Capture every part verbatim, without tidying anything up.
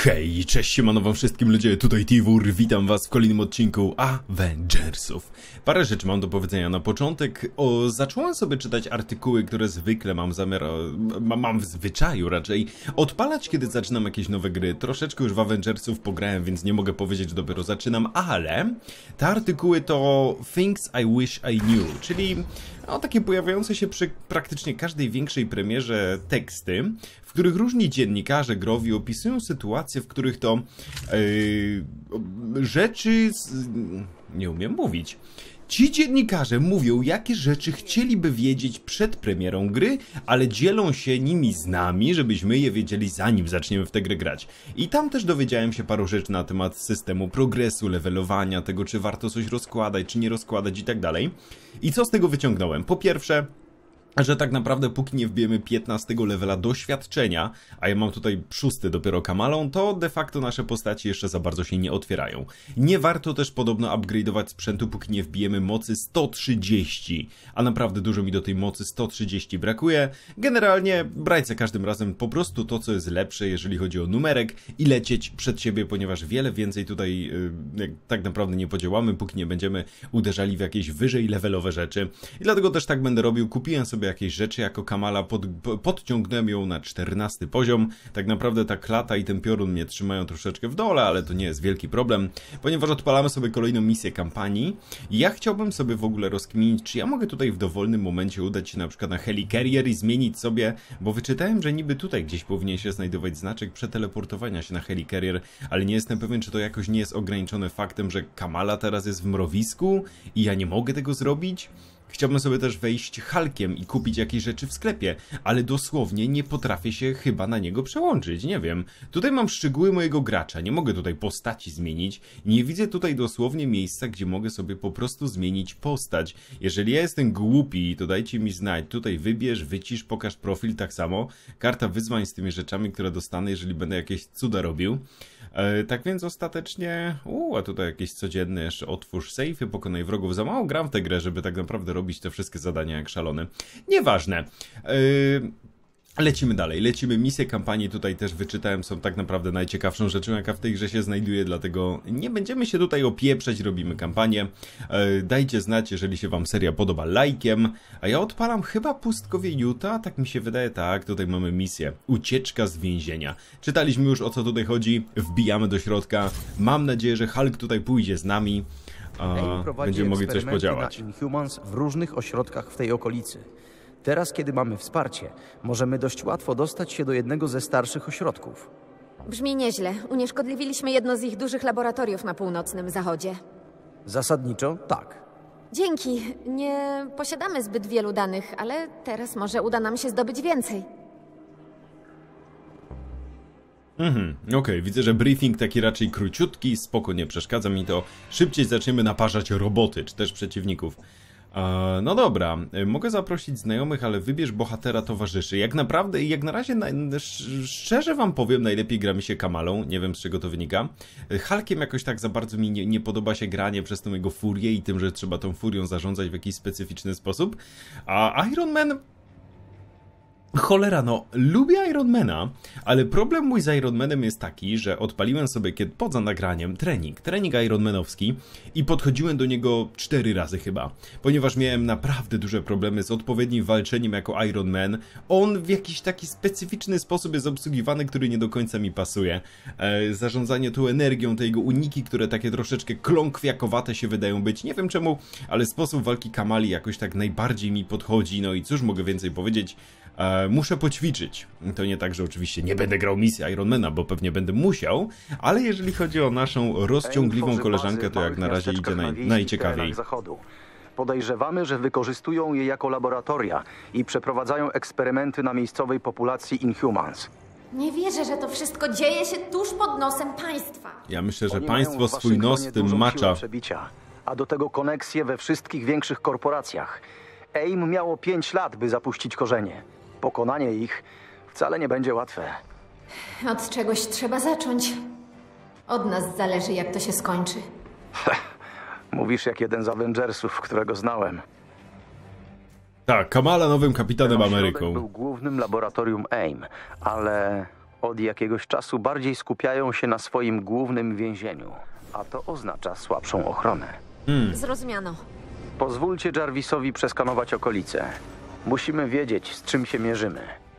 Hej, cześć, siemano wam wszystkim ludzie, tutaj Tiwur, witam was w kolejnym odcinku Avengersów. Parę rzeczy mam do powiedzenia na początek. O, zacząłem sobie czytać artykuły, które zwykle mam zamiar, ma, mam w zwyczaju raczej odpalać, kiedy zaczynam jakieś nowe gry. Troszeczkę już w Avengersów pograłem, więc nie mogę powiedzieć, że dopiero zaczynam, ale te artykuły to Things I Wish I Knew, czyli no, takie pojawiające się przy praktycznie każdej większej premierze teksty, w których różni dziennikarze growi opisują sytuacje, w których to yy, rzeczy... Z... nie umiem mówić. Ci dziennikarze mówią, jakie rzeczy chcieliby wiedzieć przed premierą gry, ale dzielą się nimi z nami, żebyśmy je wiedzieli zanim zaczniemy w tę grę grać. I tam też dowiedziałem się paru rzeczy na temat systemu progresu, levelowania, tego czy warto coś rozkładać, czy nie rozkładać i tak dalej. I co z tego wyciągnąłem? Po pierwsze, że tak naprawdę póki nie wbijemy piętnastego levela doświadczenia, a ja mam tutaj szósty dopiero kamalą, to de facto nasze postaci jeszcze za bardzo się nie otwierają. Nie warto też podobno upgrade'ować sprzętu, póki nie wbijemy mocy sto trzydzieści, a naprawdę dużo mi do tej mocy sto trzydzieści brakuje. Generalnie brać za każdym razem po prostu to, co jest lepsze, jeżeli chodzi o numerek i lecieć przed siebie, ponieważ wiele więcej tutaj yy, tak naprawdę nie podziałamy, póki nie będziemy uderzali w jakieś wyżej levelowe rzeczy. I dlatego też tak będę robił, kupiłem sobie jakieś rzeczy jako Kamala, pod, podciągnąłem ją na czternasty poziom. Tak naprawdę ta klata i ten piorun mnie trzymają troszeczkę w dole, ale to nie jest wielki problem, ponieważ odpalamy sobie kolejną misję kampanii. Ja chciałbym sobie w ogóle rozkminić, czy ja mogę tutaj w dowolnym momencie udać się na przykład na Helicarrier i zmienić sobie, bo wyczytałem, że niby tutaj gdzieś powinien się znajdować znaczek przeteleportowania się na Helicarrier, ale nie jestem pewien, czy to jakoś nie jest ograniczone faktem, że Kamala teraz jest w mrowisku i ja nie mogę tego zrobić. Chciałbym sobie też wejść Hulkiem i kupić jakieś rzeczy w sklepie, ale dosłownie nie potrafię się chyba na niego przełączyć, nie wiem. Tutaj mam szczegóły mojego gracza, nie mogę tutaj postaci zmienić, nie widzę tutaj dosłownie miejsca, gdzie mogę sobie po prostu zmienić postać. Jeżeli ja jestem głupi, to dajcie mi znać, tutaj wybierz, wycisz, pokaż profil, tak samo. Karta wyzwań z tymi rzeczami, które dostanę, jeżeli będę jakieś cuda robił. E, tak więc ostatecznie, uuu, a tutaj jakieś codzienne jeszcze otwórz sejfy, pokonaj wrogów. Za mało gram w tę grę, żeby tak naprawdę robić te wszystkie zadania jak szalony. Nieważne. Yy... Lecimy dalej, lecimy. Misje kampanii tutaj też wyczytałem, są tak naprawdę najciekawszą rzeczą, jaka w tej grze się znajduje, dlatego nie będziemy się tutaj opieprzeć, robimy kampanię. E, dajcie znać, jeżeli się wam seria podoba, lajkiem. A ja odpalam chyba Pustkowie Utah, tak mi się wydaje, tak, tutaj mamy misję. Ucieczka z więzienia. Czytaliśmy już, o co tutaj chodzi, wbijamy do środka. Mam nadzieję, że Hulk tutaj pójdzie z nami. A, będziemy mogli coś podziałać. Na Inhumans w różnych ośrodkach w tej okolicy. Teraz, kiedy mamy wsparcie, możemy dość łatwo dostać się do jednego ze starszych ośrodków. Brzmi nieźle. Unieszkodliwiliśmy jedno z ich dużych laboratoriów na północnym zachodzie. Zasadniczo tak. Dzięki. Nie posiadamy zbyt wielu danych, ale teraz może uda nam się zdobyć więcej. Mhm, okej, okay. Widzę, że briefing taki raczej króciutki, spoko, nie przeszkadza mi to. Szybciej zaczniemy naparzać roboty, czy też przeciwników. E, no dobra, mogę zaprosić znajomych, ale wybierz bohatera towarzyszy. Jak naprawdę, jak na razie, na, szczerze wam powiem, najlepiej gra mi się Kamalą, nie wiem z czego to wynika. Hulkiem jakoś tak za bardzo mi nie, nie podoba się granie przez tą jego furię i tym, że trzeba tą furią zarządzać w jakiś specyficzny sposób. A Iron Man... Cholera, no, lubię Ironmana, ale problem mój z Ironmanem jest taki, że odpaliłem sobie kiedy poza nagraniem trening, trening Ironmanowski i podchodziłem do niego cztery razy chyba, ponieważ miałem naprawdę duże problemy z odpowiednim walczeniem jako Ironman. On w jakiś taki specyficzny sposób jest obsługiwany, który nie do końca mi pasuje. E, zarządzanie tą energią, te jego uniki, które takie troszeczkę kląkwiakowate się wydają być, nie wiem czemu, ale sposób walki Kamali jakoś tak najbardziej mi podchodzi, no i cóż mogę więcej powiedzieć. E, muszę poćwiczyć. To nie tak, że oczywiście nie będę grał misji Ironmana, bo pewnie będę musiał, ale jeżeli chodzi o naszą rozciągliwą koleżankę, to jak na razie idzie naj, najciekawiej. Podejrzewamy, że wykorzystują je jako laboratoria i przeprowadzają eksperymenty na miejscowej populacji Inhumans. Nie wierzę, że to wszystko dzieje się tuż pod nosem państwa. Ja myślę, że państwo swój nos w tym macza. A do tego koneksje we wszystkich większych korporacjach. AIM miało pięć lat, by zapuścić korzenie. Pokonanie ich wcale nie będzie łatwe. Od czegoś trzeba zacząć. Od nas zależy, jak to się skończy. Mówisz jak jeden z Avengersów, którego znałem. Tak, Kamala nowym kapitanem Ten Ameryką. był głównym laboratorium AIM, ale Od jakiegoś czasu bardziej skupiają się na swoim głównym więzieniu, a to oznacza słabszą ochronę. Hmm. Zrozumiano. Pozwólcie Jarvisowi przeskanować okolice. Musimy wiedzieć, z czym się mierzymy.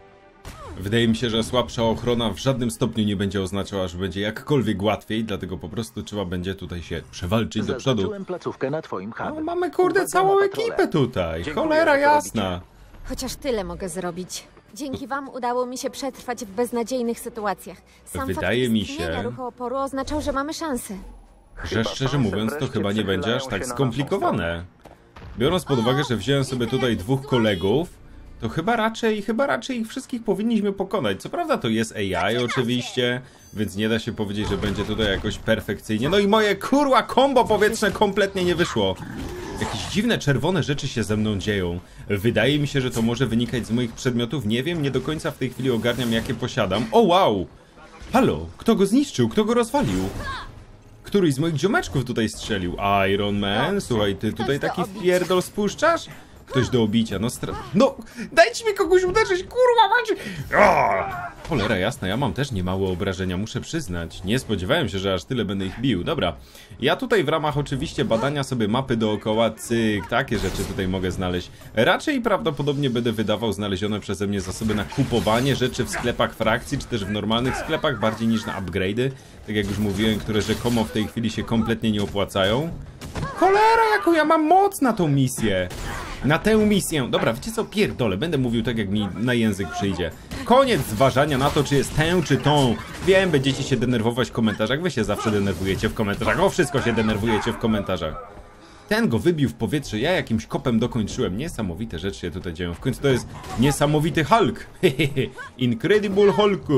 Wydaje mi się, że słabsza ochrona w żadnym stopniu nie będzie oznaczała, że będzie jakkolwiek łatwiej, dlatego po prostu trzeba będzie tutaj się przewalczyć do przodu. Zaznaczyłem placówkę na twoim hubie. No, mamy kurde Uwaga całą na patrole. ekipę tutaj. Dziękuję, Cholera że to jasna. Chociaż tyle mogę zrobić. Dzięki wam udało mi się przetrwać w beznadziejnych sytuacjach. Sam Wydaje fakt mi istnienia się- ruchu oporu oznaczał, że mamy szansę. Że szczerze mówiąc, to wreszcie chyba nie będzie aż przychylają tak się na naszą skomplikowane. Biorąc pod uwagę, że wziąłem sobie tutaj dwóch kolegów, to chyba raczej, chyba raczej ich wszystkich powinniśmy pokonać. Co prawda to jest A I oczywiście, więc nie da się powiedzieć, że będzie tutaj jakoś perfekcyjnie. No i moje kurwa kombo powietrzne kompletnie nie wyszło. Jakieś dziwne czerwone rzeczy się ze mną dzieją. Wydaje mi się, że to może wynikać z moich przedmiotów. Nie wiem, nie do końca w tej chwili ogarniam, jakie posiadam. O wow! Halo, kto go zniszczył? Kto go rozwalił? Któryś z moich ziomeczków tutaj strzelił. Iron Man, słuchaj, ty tutaj taki pierdol spuszczasz? Ktoś do obicia, no stra... No, dajcie mi kogoś uderzyć, kurwa macie! Aaaa! Cholera jasna, ja mam też niemałe obrażenia, muszę przyznać. Nie spodziewałem się, że aż tyle będę ich bił. Dobra, ja tutaj w ramach oczywiście badania sobie mapy dookoła, cyk, takie rzeczy tutaj mogę znaleźć. Raczej prawdopodobnie będę wydawał znalezione przeze mnie zasoby na kupowanie rzeczy w sklepach frakcji, czy też w normalnych sklepach, bardziej niż na upgrade'y. Tak jak już mówiłem, które rzekomo w tej chwili się kompletnie nie opłacają. Cholera, jaką ja mam moc na tą misję! Na tę misję. Dobra, wiecie co? Pierdolę, będę mówił tak, jak mi na język przyjdzie. Koniec zważania na to, czy jest tę, czy tą. Wiem, będziecie się denerwować w komentarzach. Wy się zawsze denerwujecie w komentarzach. O wszystko się denerwujecie w komentarzach. Ten go wybił w powietrze, ja jakimś kopem dokończyłem. Niesamowite rzeczy się tutaj dzieją. W końcu to jest niesamowity Hulk. Incredible Hulk.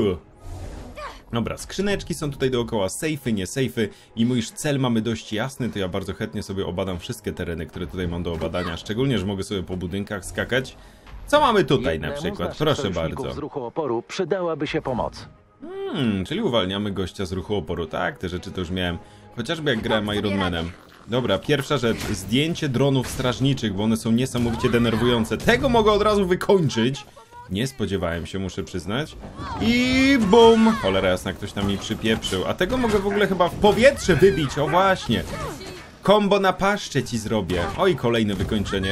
Dobra, skrzyneczki są tutaj dookoła, sejfy, nie sejfy i mój już cel mamy dość jasny, to ja bardzo chętnie sobie obadam wszystkie tereny, które tutaj mam do obadania, szczególnie, że mogę sobie po budynkach skakać. Co mamy tutaj na Jednemu z przykład? naszych Proszę sojuszników bardzo. z ruchu oporu przydałaby się pomoc. Hmm, czyli uwalniamy gościa z ruchu oporu, tak? Te rzeczy to już miałem, chociażby jak grałem Iron Manem. Dobra, pierwsza rzecz, zdjęcie dronów strażniczych, bo one są niesamowicie denerwujące. Tego mogę od razu wykończyć. Nie spodziewałem się, muszę przyznać. I bum! Cholera jasna, ktoś tam mi przypieprzył. A tego mogę w ogóle chyba w powietrze wybić, o właśnie. Kombo na paszczę ci zrobię. Oj, kolejne wykończenie.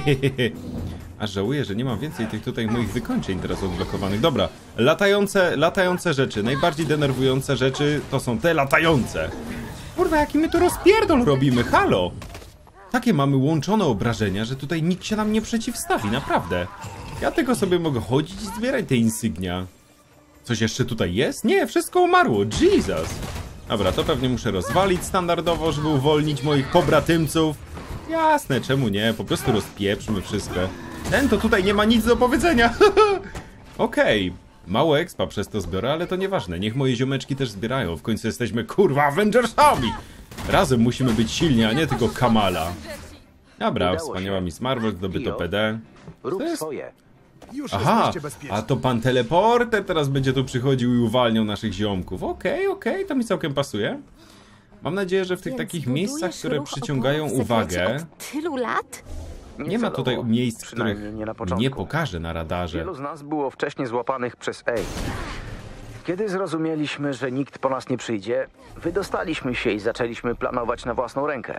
Aż żałuję, że nie mam więcej tych tutaj moich wykończeń teraz odblokowanych. Dobra, latające, latające rzeczy. Najbardziej denerwujące rzeczy to są te latające. Kurwa, jaki my tu rozpierdol robimy, halo! Takie mamy łączone obrażenia, że tutaj nikt się nam nie przeciwstawi, naprawdę. Ja tylko sobie mogę chodzić i zbierać te insygnia. Coś jeszcze tutaj jest? Nie, wszystko umarło, Jesus! Dobra, to pewnie muszę rozwalić standardowo, żeby uwolnić moich pobratymców. Jasne, czemu nie? Po prostu rozpieprzmy wszystko. Ten to tutaj nie ma nic do powiedzenia. Okej, okay. Mało expa przez to zbiorę, ale to nieważne. Niech moje ziomeczki też zbierają. W końcu jesteśmy, kurwa, Avengersami! Razem musimy być silni, a nie tylko Kamala. Dobra, Udało wspaniała się. Miss Marvel, zdobyto Io, P D. Rób To jest- swoje. Już Aha, jesteście bezpieczni. a to pan teleporter teraz będzie tu przychodził i uwalniał naszych ziomków. Okej, okay, okej, okay, to mi całkiem pasuje. Mam nadzieję, że w tych Więc takich budujesz miejscach, które ruch przyciągają oporu w sekrecie uwagę, Od tylu lat? nie ma tutaj celowo, miejsc, przynajmniej których nie na początku. nie pokażę na radarze. Wielu z nas było wcześniej złapanych przez A. Kiedy zrozumieliśmy, że nikt po nas nie przyjdzie, wydostaliśmy się i zaczęliśmy planować na własną rękę.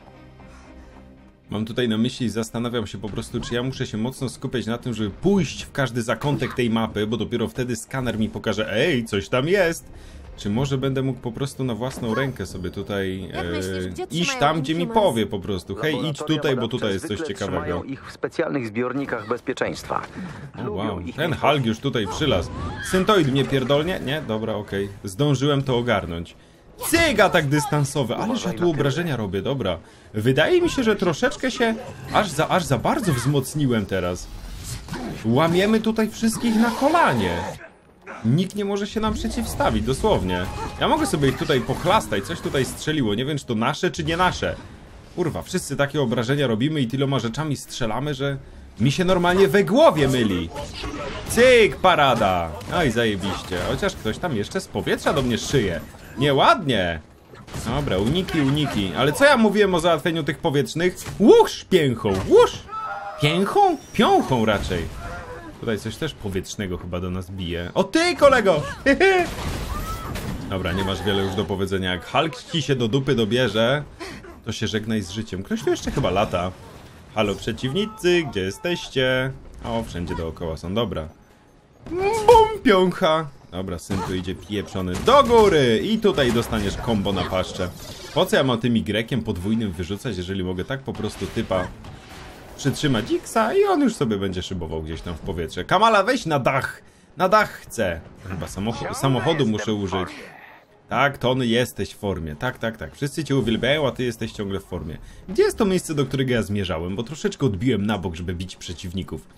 Mam tutaj na myśli i zastanawiam się po prostu, czy ja muszę się mocno skupiać na tym, żeby pójść w każdy zakątek tej mapy, bo dopiero wtedy skaner mi pokaże, ej, coś tam jest. Czy może będę mógł po prostu na własną rękę sobie tutaj Jak myślisz, e, gdzie iść trzymają tam, gdzie mi Inhumans? powie po prostu. Hej, idź Laboratoria tutaj, bo badawcze tutaj jest coś zwykle ciekawego. trzymają ich w specjalnych zbiornikach bezpieczeństwa. O, Lubią wow, ich ten info- Hulk już tutaj przylazł. Syntoid mnie pierdolnie? Nie? Dobra, okej. Okay. Zdążyłem to ogarnąć. Cyk, atak dystansowy, ależ ja tu obrażenia robię, dobra. Wydaje mi się, że troszeczkę się aż za, aż za bardzo wzmocniłem teraz. Łamiemy tutaj wszystkich na kolanie. Nikt nie może się nam przeciwstawić, dosłownie. Ja mogę sobie ich tutaj pochlastać, coś tutaj strzeliło, nie wiem czy to nasze czy nie nasze. Kurwa, wszyscy takie obrażenia robimy i tyloma rzeczami strzelamy, że mi się normalnie we głowie myli. Cyk, parada. No i zajebiście, chociaż ktoś tam jeszcze z powietrza do mnie szyje. Nieładnie. Dobra, uniki, uniki. Ale co ja mówiłem o załatwieniu tych powietrznych? Łusz pięchą, łusz! Pięchą? Piąchą raczej. Tutaj coś też powietrznego chyba do nas bije. O ty, kolego! Dobra, nie masz wiele już do powiedzenia. Jak Hulk ci się do dupy dobierze, to się żegnaj z życiem. Ktoś tu jeszcze chyba lata. Halo przeciwnicy, gdzie jesteście? O, wszędzie dookoła są, dobra. Bum, piącha. Dobra, syn tu idzie pieprzony do góry i tutaj dostaniesz kombo na paszczę. Po co ja mam tym Y podwójnym wyrzucać, jeżeli mogę tak po prostu typa przytrzymać X-a i on już sobie będzie szybował gdzieś tam w powietrze. Kamala, weź na dach! Na dach chcę! Chyba samoch samochodu muszę użyć. Tak, Tony, jesteś w formie. Tak, tak, tak. Wszyscy cię uwielbiają, a ty jesteś ciągle w formie. Gdzie jest to miejsce, do którego ja zmierzałem? Bo troszeczkę odbiłem na bok, żeby bić przeciwników.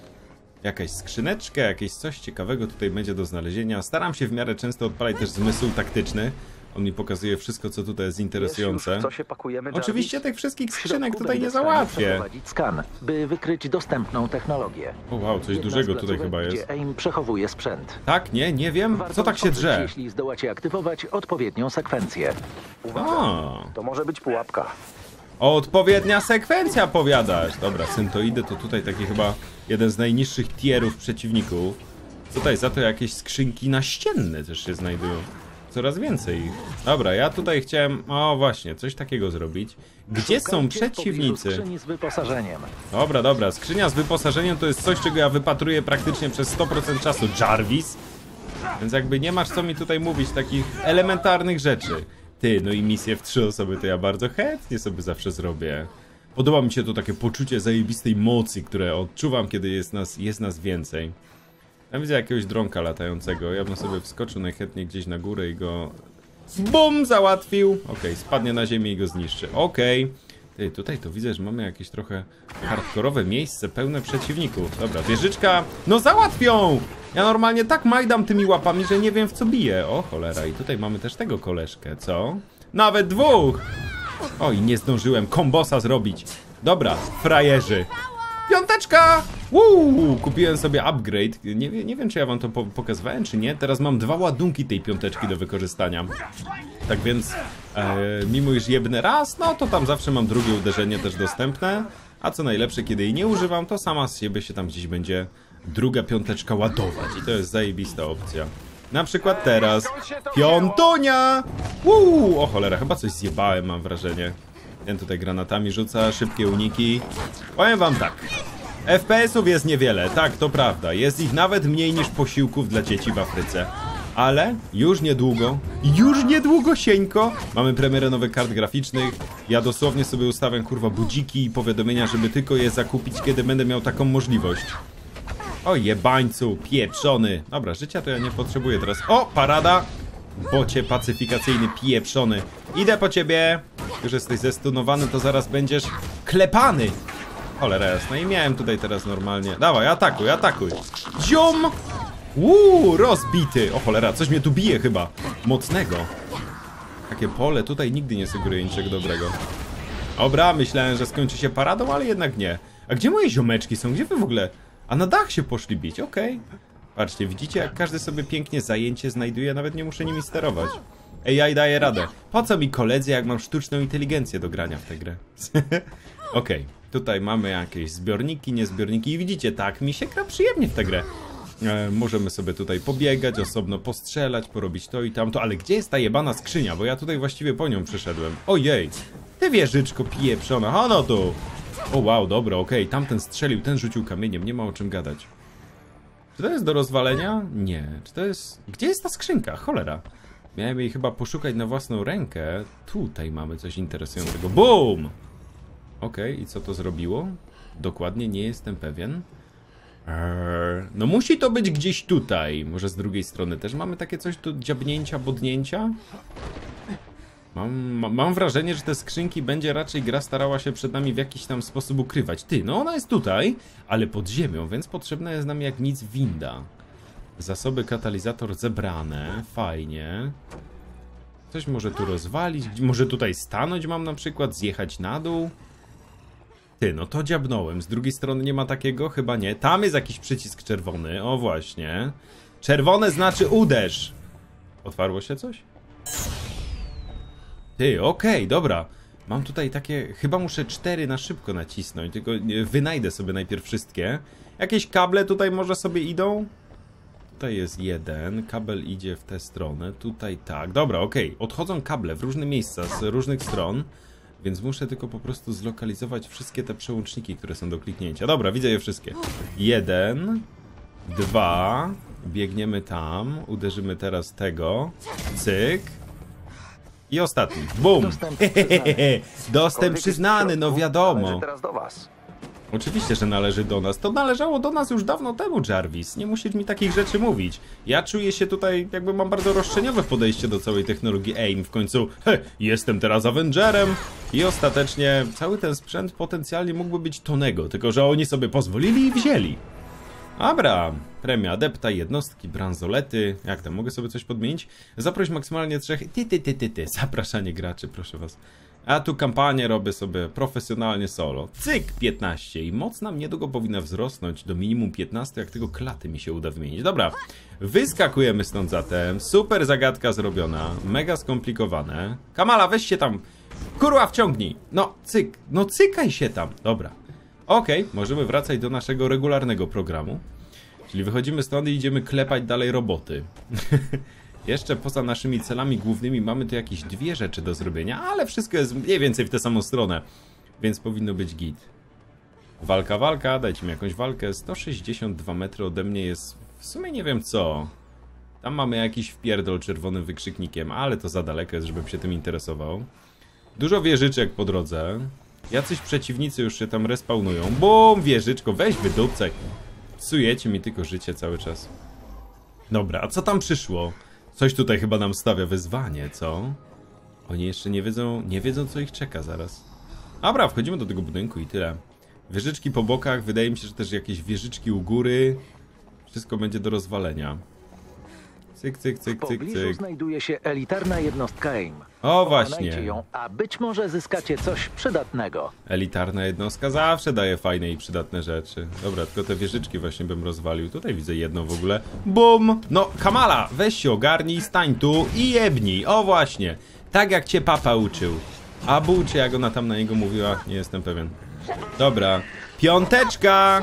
Jakaś skrzyneczka, jakieś coś ciekawego tutaj będzie do znalezienia. Staram się w miarę często odpalać też zmysł taktyczny. On mi pokazuje wszystko, co tutaj jest interesujące. Wiesz już, w co się pakujemy, Jarvis? Oczywiście tych wszystkich W skrzynek środku tutaj nie będę załatwię. przeprowadzić skan, by wykryć dostępną technologię. O wow, coś Jedna z dużego tutaj placówek, chyba jest. Gdzie AIM przechowuje sprzęt. Tak, nie, nie wiem. Warto Co tak się odkryć, drze? jeśli zdołacie aktywować odpowiednią sekwencję. Uwaga, A. to może być pułapka. Odpowiednia sekwencja, powiadasz. Dobra, syntoidy to tutaj taki chyba jeden z najniższych tierów przeciwników. Tutaj za to jakieś skrzynki naścienne też się znajdują. Coraz więcej ich. Dobra, ja tutaj chciałem, o właśnie, coś takiego zrobić. Gdzie są Szukajcie w pobliżu przeciwnicy? skrzyni z wyposażeniem. Dobra, dobra, skrzynia z wyposażeniem to jest coś, czego ja wypatruję praktycznie przez sto procent czasu, Jarvis. Więc jakby nie masz co mi tutaj mówić takich elementarnych rzeczy. Ty, no i misję w trzy osoby to ja bardzo chętnie sobie zawsze zrobię. Podoba mi się to takie poczucie zajebistej mocy, które odczuwam, kiedy jest nas, jest nas więcej. Ja widzę jakiegoś dronka latającego, ja bym sobie wskoczył najchętniej gdzieś na górę i go... BUM! Załatwił! Okej, okay, spadnie na ziemię i go zniszczy. Okej. Okay. Ty, tutaj to widzę, że mamy jakieś trochę hardkorowe miejsce, pełne przeciwników. Dobra, wieżyczka... No załatwią! Ja normalnie tak majdam tymi łapami, że nie wiem w co biję. O cholera, i tutaj mamy też tego koleżkę, co? Nawet dwóch! Oj, nie zdążyłem kombosa zrobić. Dobra, frajerzy. Piąteczka! Uuu, kupiłem sobie upgrade. Nie, nie wiem, czy ja wam to po pokazywałem, czy nie. Teraz mam dwa ładunki tej piąteczki do wykorzystania. Tak więc, e, mimo iż jebnę raz, no to tam zawsze mam drugie uderzenie też dostępne. A co najlepsze, kiedy jej nie używam, to sama z siebie się tam gdzieś będzie druga piąteczka ładować. I to jest zajebista opcja. Na przykład teraz. Piątonia! Uuu, o cholera, chyba coś zjebałem, mam wrażenie. Ten tutaj granatami rzuca, szybkie uniki. Powiem wam tak. F P S-ów jest niewiele, tak, to prawda. Jest ich nawet mniej niż posiłków dla dzieci w Afryce. Ale już niedługo, już niedługo sieńko, mamy premierę nowych kart graficznych. Ja dosłownie sobie ustawiam, kurwa, budziki i powiadomienia, żeby tylko je zakupić, kiedy będę miał taką możliwość. O jebańcu, pieprzony. Dobra, życia to ja nie potrzebuję teraz. O, parada! Bocie pacyfikacyjny, pieprzony. Idę po ciebie. Już jesteś zestunowany, to zaraz będziesz klepany. Cholera jasna, i miałem tutaj teraz normalnie. Dawaj, atakuj, atakuj. Ziom! Uuu, rozbity. O cholera, coś mnie tu bije chyba. Mocnego. Takie pole tutaj nigdy nie sugeruje niczego dobrego. Dobra, myślałem, że skończy się paradą, ale jednak nie. A gdzie moje ziomeczki są? Gdzie wy w ogóle? A na dach się poszli bić, okej. Okay. Patrzcie, widzicie, jak każdy sobie pięknie zajęcie znajduje, nawet nie muszę nimi sterować. A I daje radę. Po co mi koledzy, jak mam sztuczną inteligencję do grania w tę grę? Okej, okay. Tutaj mamy jakieś zbiorniki, niezbiorniki i widzicie, tak mi się gra przyjemnie w tę grę. E, możemy sobie tutaj pobiegać, osobno postrzelać, porobić to i tamto, ale gdzie jest ta jebana skrzynia? Bo ja tutaj właściwie po nią przyszedłem. Ojej, ty wieżyczko pieprzona, a no tu. O wow, dobra, okej, okay. Tamten strzelił, ten rzucił kamieniem, nie ma o czym gadać. Czy to jest do rozwalenia? Nie. Czy to jest... Gdzie jest ta skrzynka? Cholera. Miałem jej chyba poszukać na własną rękę. Tutaj mamy coś interesującego. BUM! Okej, okay, i co to zrobiło? Dokładnie nie jestem pewien. Eee, no musi to być gdzieś tutaj. Może z drugiej strony też mamy takie coś do dziabnięcia, bodnięcia? Mam, mam, mam wrażenie, że te skrzynki będzie raczej gra starała się przed nami w jakiś tam sposób ukrywać. Ty, no ona jest tutaj, ale pod ziemią, więc potrzebna jest nam jak nic winda. Zasoby katalizator zebrane, fajnie. Coś może tu rozwalić, może tutaj stanąć mam na przykład, zjechać na dół. Ty, no to dziabnąłem, z drugiej strony nie ma takiego? Chyba nie. Tam jest jakiś przycisk czerwony, o właśnie. Czerwone znaczy uderz. Otwarło się coś? Ty, okej, okay, dobra. Mam tutaj takie... Chyba muszę cztery na szybko nacisnąć, tylko wynajdę sobie najpierw wszystkie. Jakieś kable tutaj może sobie idą? Tutaj jest jeden, kabel idzie w tę stronę, tutaj tak. Dobra, okej, okay. Odchodzą kable w różne miejsca, z różnych stron. Więc muszę tylko po prostu zlokalizować wszystkie te przełączniki, które są do kliknięcia. Dobra, widzę je wszystkie. Jeden, dwa, biegniemy tam, uderzymy teraz tego, cyk. I ostatni, bum! Dostęp przyznany. Dostęp przyznany, no wiadomo. Należy teraz do was. Oczywiście, że należy do nas. To należało do nas już dawno temu, Jarvis. Nie musisz mi takich rzeczy mówić. Ja czuję się tutaj, jakby mam bardzo roszczeniowe podejście do całej technologii AIM. W końcu, he, jestem teraz Avengerem. I ostatecznie cały ten sprzęt potencjalnie mógłby być Tonego, tylko że oni sobie pozwolili i wzięli. Dobra, premia adepta, jednostki, bransolety. Jak tam, mogę sobie coś podmienić? Zaproś maksymalnie trzech... Ty, ty, ty, ty, ty. Zapraszanie graczy, proszę was. A tu kampanię robię sobie profesjonalnie solo. Cyk, piętnaście. I moc nam niedługo powinna wzrosnąć do minimum piętnaście, jak tylko klaty mi się uda wymienić. Dobra, wyskakujemy stąd zatem. Super zagadka zrobiona. Mega skomplikowane. Kamala, weź się tam. Kurwa, wciągnij. No, cyk. No, cykaj się tam. Dobra. Okej, okay, możemy wracać do naszego regularnego programu. Czyli wychodzimy stąd i idziemy klepać dalej roboty. Jeszcze poza naszymi celami głównymi mamy tu jakieś dwie rzeczy do zrobienia, ale wszystko jest mniej więcej w tę samą stronę, więc powinno być git. Walka, walka, dajcie mi jakąś walkę. sto sześćdziesiąt dwa metry ode mnie jest w sumie nie wiem co. Tam mamy jakiś wpierdol czerwonym wykrzyknikiem, ale to za daleko jest, żebym się tym interesował. Dużo wieżyczek po drodze. Jacyś przeciwnicy już się tam respawnują. Bum, wieżyczko, weź wydupcaj. Psujecie mi tylko życie cały czas. Dobra, a co tam przyszło? Coś tutaj chyba nam stawia wyzwanie, co? Oni jeszcze nie wiedzą, nie wiedzą co ich czeka zaraz. Dobra, wchodzimy do tego budynku i tyle. Wieżyczki po bokach, wydaje mi się, że też jakieś wieżyczki u góry. Wszystko będzie do rozwalenia. Cyk, cyk, cyk, W cyk, pobliżu cyk. znajduje się elitarna jednostka AIM. O, Pokonajcie właśnie. ją, a być może zyskacie coś przydatnego. Elitarna jednostka zawsze daje fajne i przydatne rzeczy. Dobra, tylko te wieżyczki właśnie bym rozwalił. Tutaj widzę jedną w ogóle. Bum! No, Kamala, weź się ogarnij, stań tu i jebnij. O, właśnie. Tak jak cię papa uczył. A był, czy jak ona tam na niego mówiła? Nie jestem pewien. Dobra. Piąteczka!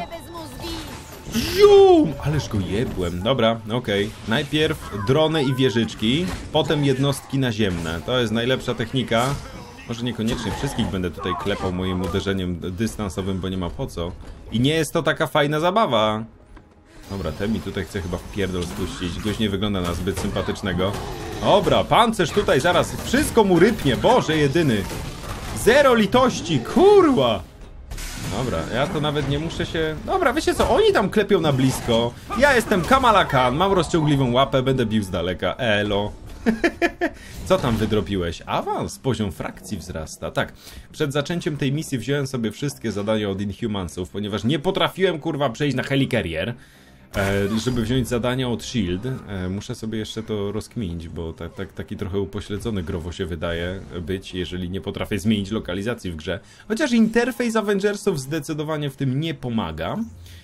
Zium! Ależ go jebłem. Dobra, okej. Okay. Najpierw drony i wieżyczki, potem jednostki naziemne. To jest najlepsza technika. Może niekoniecznie wszystkich będę tutaj klepał moim uderzeniem dystansowym, bo nie ma po co. I nie jest to taka fajna zabawa. Dobra, ten mi tutaj chce chyba w pierdol spuścić. Goś nie wygląda na zbyt sympatycznego. Dobra, pancerz tutaj zaraz. Wszystko mu rypnie, Boże jedyny. Zero litości, kurwa! Dobra, ja to nawet nie muszę się... Dobra, wiecie co, oni tam klepią na blisko. Ja jestem Kamala Khan, mam rozciągliwą łapę, będę bił z daleka. Elo. Co tam wydropiłeś? Awans, poziom frakcji wzrasta. Tak, przed zaczęciem tej misji wziąłem sobie wszystkie zadania od Inhumansów, ponieważ nie potrafiłem, kurwa, przejść na Helicarrier. E, żeby wziąć zadania od Shield, e, muszę sobie jeszcze to rozkminić, bo tak, tak, taki trochę upośledzony growo się wydaje być, jeżeli nie potrafię zmienić lokalizacji w grze. Chociaż interfejs Avengersów zdecydowanie w tym nie pomaga.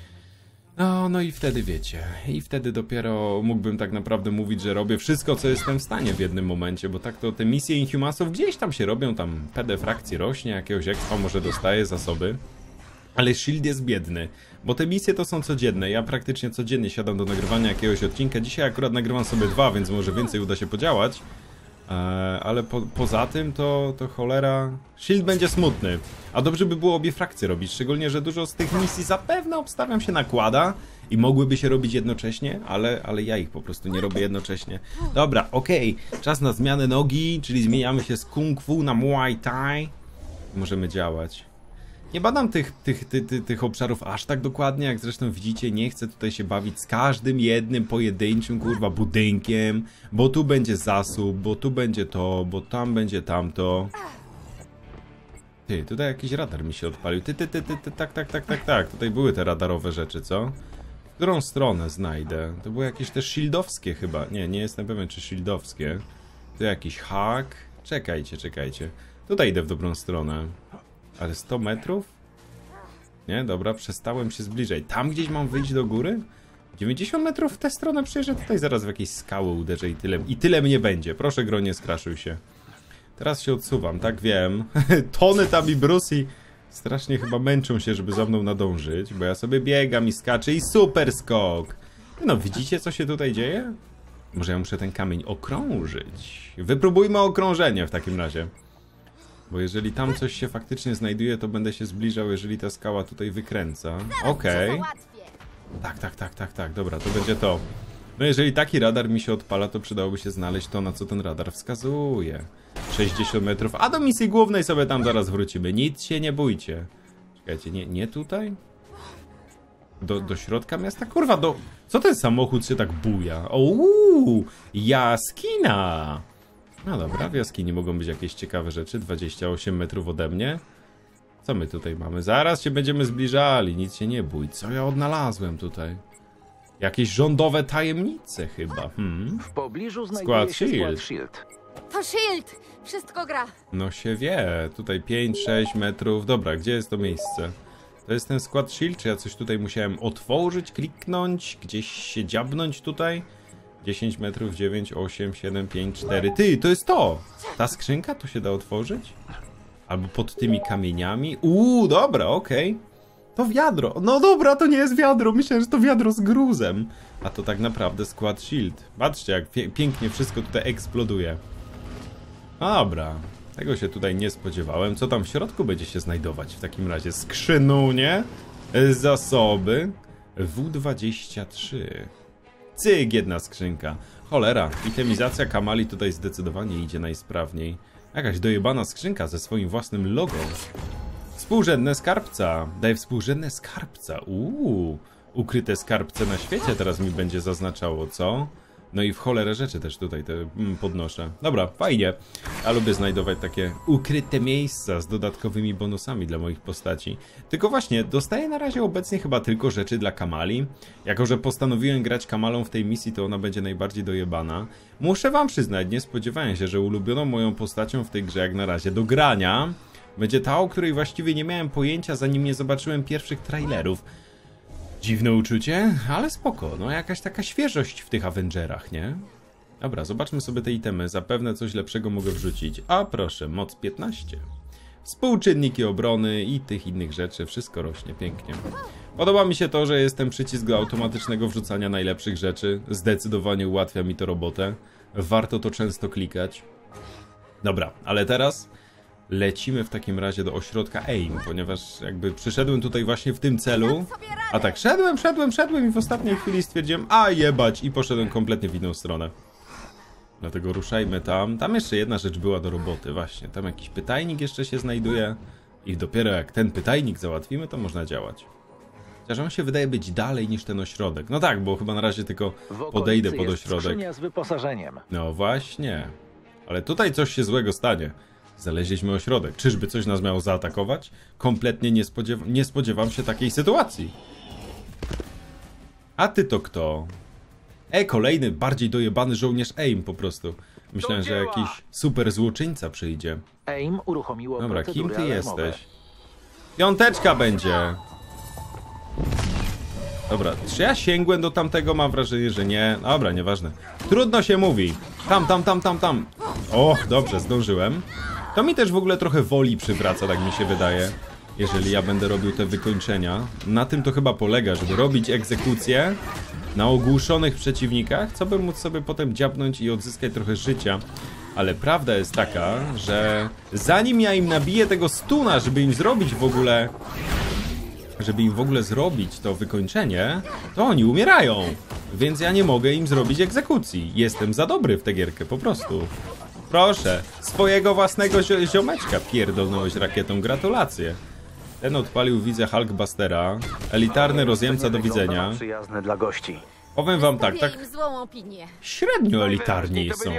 No, no i wtedy wiecie, i wtedy dopiero mógłbym tak naprawdę mówić, że robię wszystko, co jestem w stanie w jednym momencie, bo tak to te misje Inhumansów gdzieś tam się robią, tam P D frakcji rośnie, jakiegoś expa może dostaje zasoby. Ale Shield jest biedny, bo te misje to są codzienne. Ja praktycznie codziennie siadam do nagrywania jakiegoś odcinka. Dzisiaj akurat nagrywam sobie dwa, więc może więcej uda się podziałać. Eee, ale po, poza tym to, to cholera... Shield będzie smutny. A dobrze by było obie frakcje robić, szczególnie, że dużo z tych misji zapewne, obstawiam się, nakłada i mogłyby się robić jednocześnie, ale, ale ja ich po prostu nie robię jednocześnie. Dobra, okej, okay. Czas na zmianę nogi, czyli zmieniamy się z Kung Fu na Muay Thai. Możemy działać. Nie badam tych, tych, tych, tych, tych obszarów aż tak dokładnie, jak zresztą widzicie, nie chcę tutaj się bawić z każdym jednym pojedynczym, kurwa, budynkiem, bo tu będzie zasób, bo tu będzie to, bo tam będzie tamto. Ty, tutaj jakiś radar mi się odpalił. Ty, ty, ty, ty, ty, tak, tak, tak, tak, tak, tutaj były te radarowe rzeczy, co? W którą stronę znajdę? To były jakieś też shieldowskie chyba, nie, nie jestem pewien, czy shieldowskie. Tu jakiś hak, czekajcie, czekajcie. Tutaj idę w dobrą stronę. Ale sto metrów? Nie, dobra, przestałem się zbliżać. Tam gdzieś mam wyjść do góry? dziewięćdziesiąt metrów w tę stronę przyjeżdżę, tutaj zaraz w jakieś skały uderzę i tyle. I tyle mnie będzie. Proszę, gro, nie skraszuj się. Teraz się odsuwam, tak wiem. Tony tam i Bruce strasznie chyba męczą się, żeby za mną nadążyć, bo ja sobie biegam i skaczę i super skok. No, widzicie, co się tutaj dzieje? Może ja muszę ten kamień okrążyć. Wypróbujmy okrążenie w takim razie. Bo jeżeli tam coś się faktycznie znajduje, to będę się zbliżał, jeżeli ta skała tutaj wykręca. Okej. Okay. Tak, tak, tak, tak, tak. Dobra, to będzie to. No jeżeli taki radar mi się odpala, to przydałoby się znaleźć to, na co ten radar wskazuje. sześćdziesiąt metrów, a do misji głównej sobie tam zaraz wrócimy. Nic się nie bójcie. Czekajcie, nie, nie tutaj? Do, do środka miasta? Kurwa, do... Co ten samochód się tak buja? Ouu, jaskina! No dobra, w jaskini mogą być jakieś ciekawe rzeczy. dwadzieścia osiem metrów ode mnie. Co my tutaj mamy? Zaraz się będziemy zbliżali, nic się nie bój. Co ja odnalazłem tutaj? Jakieś rządowe tajemnice chyba. Hmm. W pobliżu znajduje Skład się Shield. skład Shield. To Shield! Wszystko gra. No się wie. Tutaj pięć sześć metrów. Dobra, gdzie jest to miejsce? To jest ten skład Shield? Czy ja coś tutaj musiałem otworzyć, kliknąć? Gdzieś się dziabnąć tutaj? dziesięć metrów, dziewięć, osiem, siedem, pięć, cztery. Ty, to jest to! Ta skrzynka to się da otworzyć? Albo pod tymi kamieniami? Uuu, dobra, okej. Okay. To wiadro. No dobra, to nie jest wiadro. Myślałem, że to wiadro z gruzem. A to tak naprawdę skład Shield. Patrzcie, jak pie pięknie wszystko tutaj eksploduje. Dobra. Tego się tutaj nie spodziewałem. Co tam w środku będzie się znajdować w takim razie? Skrzynunie, zasoby, W dwadzieścia trzy. Cyk, jedna skrzynka. Cholera, itemizacja Kamali tutaj zdecydowanie idzie najsprawniej. Jakaś dojebana skrzynka ze swoim własnym logo. Współrzędne skarbca. Daje współrzędne skarbca. Uuu, ukryte skarbce na świecie teraz mi będzie zaznaczało, co? No i w cholerę rzeczy też tutaj te mm, podnoszę. Dobra, fajnie. Ja lubię znajdować takie ukryte miejsca z dodatkowymi bonusami dla moich postaci. Tylko właśnie, dostaję na razie obecnie chyba tylko rzeczy dla Kamali. Jako że postanowiłem grać Kamalą w tej misji, to ona będzie najbardziej dojebana. Muszę wam przyznać, nie spodziewałem się, że ulubioną moją postacią w tej grze jak na razie do grania będzie ta, o której właściwie nie miałem pojęcia, zanim nie zobaczyłem pierwszych trailerów. Dziwne uczucie, ale spoko, no jakaś taka świeżość w tych Avengerach, nie? Dobra, zobaczmy sobie te itemy, zapewne coś lepszego mogę wrzucić. A proszę, moc piętnaście. Współczynniki obrony i tych innych rzeczy, wszystko rośnie pięknie. Podoba mi się to, że jest ten przycisk do automatycznego wrzucania najlepszych rzeczy. Zdecydowanie ułatwia mi to robotę. Warto to często klikać. Dobra, ale teraz lecimy w takim razie do ośrodka AIM, ponieważ jakby przyszedłem tutaj właśnie w tym celu. A tak, szedłem, szedłem, szedłem i w ostatniej chwili stwierdziłem, a jebać, i poszedłem kompletnie w inną stronę. Dlatego ruszajmy tam. Tam jeszcze jedna rzecz była do roboty, właśnie. Tam jakiś pytajnik jeszcze się znajduje i dopiero jak ten pytajnik załatwimy, to można działać. Chociaż on się wydaje być dalej niż ten ośrodek. No tak, bo chyba na razie tylko podejdę pod ośrodek. Skrzynia z wyposażeniem. No właśnie. Ale tutaj coś się złego stanie. Znaleźliśmy ośrodek. Czyżby coś nas miało zaatakować? Kompletnie nie, spodziewa nie spodziewam się takiej sytuacji. A ty to kto? E, kolejny, bardziej dojebany żołnierz AIM po prostu. Myślałem, że jakiś super złoczyńca przyjdzie. AIM uruchomiło Dobra, kim ty alarmowe. jesteś? Piąteczka będzie. Dobra, czy ja sięgłem do tamtego? Mam wrażenie, że nie. Dobra, nieważne. Trudno się mówi. Tam, tam, tam, tam, tam. Och, dobrze, zdążyłem. To mi też w ogóle trochę woli przywraca, tak mi się wydaje. Jeżeli ja będę robił te wykończenia. Na tym to chyba polega, żeby robić egzekucję na ogłuszonych przeciwnikach, co by móc sobie potem dziabnąć i odzyskać trochę życia. Ale prawda jest taka, że zanim ja im nabiję tego stuna, żeby im zrobić w ogóle... Żeby im w ogóle zrobić to wykończenie, to oni umierają. Więc ja nie mogę im zrobić egzekucji. Jestem za dobry w tę gierkę, po prostu. Proszę, swojego własnego zio ziomeczka pierdolnąłeś rakietą, gratulacje. Ten odpalił, widzę, Hulkbustera. Elitarny rozjemca, do widzenia. Przyjazne dla gości. Powiem wam tak, tak im złą opinię. średnio elitarni są.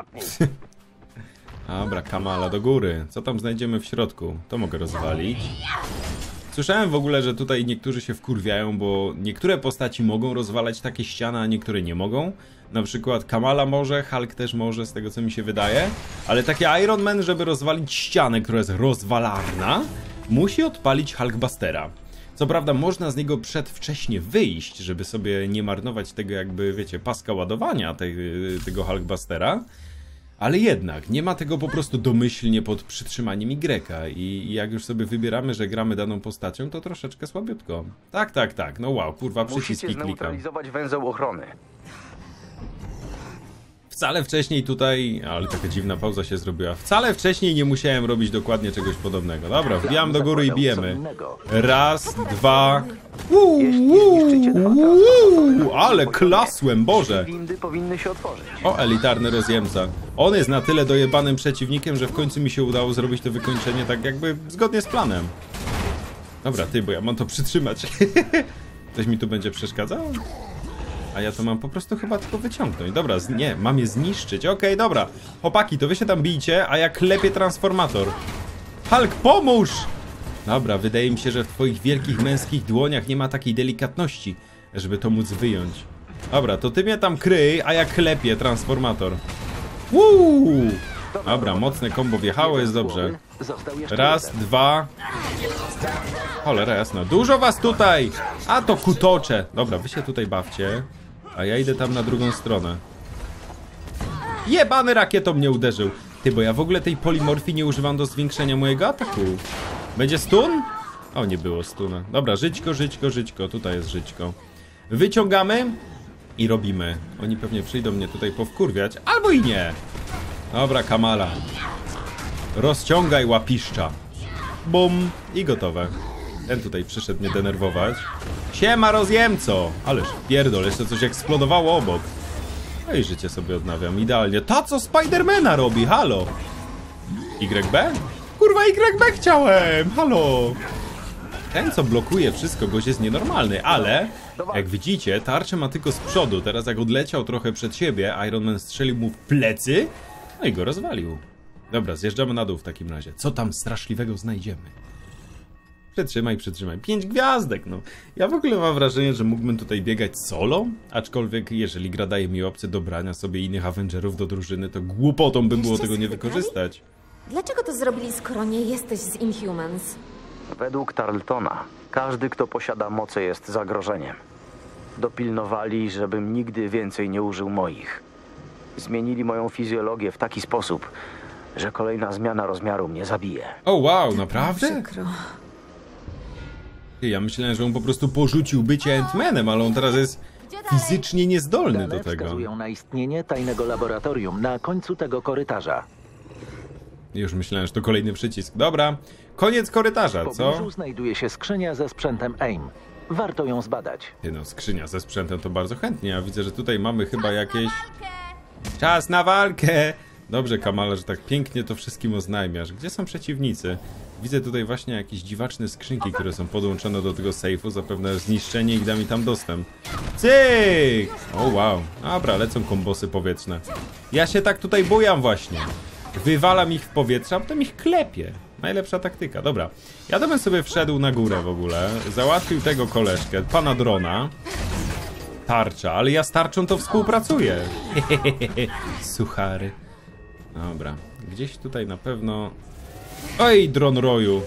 Dobra, Kamala do góry. Co tam znajdziemy w środku? To mogę rozwalić. Słyszałem w ogóle, że tutaj niektórzy się wkurwiają, bo niektóre postaci mogą rozwalać takie ściany, a niektóre nie mogą. Na przykład Kamala może, Hulk też może, z tego co mi się wydaje. Ale taki Iron Man, żeby rozwalić ścianę, która jest rozwalarna, musi odpalić Hulkbustera. Co prawda można z niego przedwcześnie wyjść, żeby sobie nie marnować tego jakby, wiecie, paska ładowania tej, tego Hulkbustera. Ale jednak, nie ma tego po prostu domyślnie pod przytrzymaniem Y. I jak już sobie wybieramy, że gramy daną postacią, to troszeczkę słabiutko. Tak, tak, tak. No wow, kurwa, przyciski Musicie klikam. zneutralizować węzeł ochrony. Wcale wcześniej tutaj... Ale taka dziwna pauza się zrobiła. Wcale wcześniej nie musiałem robić dokładnie czegoś podobnego. Dobra, wbijam do góry i bijemy. Raz, dwa... Uuu, uuu, ale klasłem, Boże! Windy powinny się otworzyć. O, elitarny rozjemca. On jest na tyle dojebanym przeciwnikiem, że w końcu mi się udało zrobić to wykończenie tak jakby zgodnie z planem. Dobra, ty, bo ja mam to przytrzymać. Ktoś mi tu będzie przeszkadzał? A ja to mam po prostu chyba tylko wyciągnąć. Dobra, z... nie, mam je zniszczyć. Okej, okay, dobra. Chłopaki, to wy się tam bijcie, a ja klepię transformator. Hulk, pomóż! Dobra, wydaje mi się, że w twoich wielkich męskich dłoniach nie ma takiej delikatności, żeby to móc wyjąć. Dobra, to ty mnie tam kryj, a ja klepię transformator. Uuu! Dobra, mocne kombo wjechało, jest dobrze. Raz, dwa... Cholera jasna, dużo was tutaj! A to kutocze! Dobra, wy się tutaj bawcie, a ja idę tam na drugą stronę. Jebany rakietą mnie uderzył. Ty, bo ja w ogóle tej polimorfii nie używam do zwiększenia mojego ataku. Będzie stun? O, nie było stuna. Dobra, żyćko, żyćko, żyćko. Tutaj jest żyćko. Wyciągamy i robimy. Oni pewnie przyjdą mnie tutaj powkurwiać, albo i nie. Dobra, Kamala. Rozciągaj łapiszcza. Bum. I gotowe. Ten tutaj przyszedł mnie denerwować. Siema, rozjemco! Ależ pierdol, jeszcze coś eksplodowało obok. No i życie sobie odnawiam, idealnie. Ta, co Spidermana robi, halo! Y B? Kurwa, Y B chciałem, halo! Ten, co blokuje wszystko, goś jest nienormalny, ale... Jak widzicie, tarczę ma tylko z przodu. Teraz jak odleciał trochę przed siebie, Iron Man strzelił mu w plecy, no i go rozwalił. Dobra, zjeżdżamy na dół w takim razie. Co tam straszliwego znajdziemy? Przytrzymaj, przytrzymaj. Pięć gwiazdek, no. Ja w ogóle mam wrażenie, że mógłbym tutaj biegać solo, aczkolwiek jeżeli gra daje mi opcję dobrania sobie innych Avengerów do drużyny, to głupotą by było tego nie wykorzystać. Dlaczego to zrobili, skoro nie jesteś z Inhumans? Według Tarletona, każdy, kto posiada moce, jest zagrożeniem. Dopilnowali, żebym nigdy więcej nie użył moich. Zmienili moją fizjologię w taki sposób, że kolejna zmiana rozmiaru mnie zabije. O wow, naprawdę? Przykro. Ja myślałem, że on po prostu porzucił bycie Ant-Manem, ale on teraz jest fizycznie niezdolny Dane do tego. wskazują na istnienie tajnego laboratorium na końcu tego korytarza. Już myślałem, że to kolejny przycisk. Dobra, koniec korytarza, W co? pobliżu znajduje się skrzynia ze sprzętem AIM. Warto ją zbadać. Ty no, skrzynia ze sprzętem to bardzo chętnie. Ja widzę, że tutaj mamy chyba jakieś... Czas na walkę! Dobrze, Kamala, że tak pięknie to wszystkim oznajmiasz. Gdzie są przeciwnicy? Widzę tutaj właśnie jakieś dziwaczne skrzynki, które są podłączone do tego sejfu. Zapewne zniszczenie ich da mi tam dostęp. Cyk! O wow. Dobra, lecą kombosy powietrzne. Ja się tak tutaj bujam właśnie. Wywalam ich w powietrze, a potem ich klepię. Najlepsza taktyka. Dobra. Ja to bym sobie wszedł na górę w ogóle. Załatwił tego koleżkę, pana drona. Tarcza, ale ja z tarczą to współpracuję. Suchary. Dobra. Gdzieś tutaj na pewno... Oj, dron roju.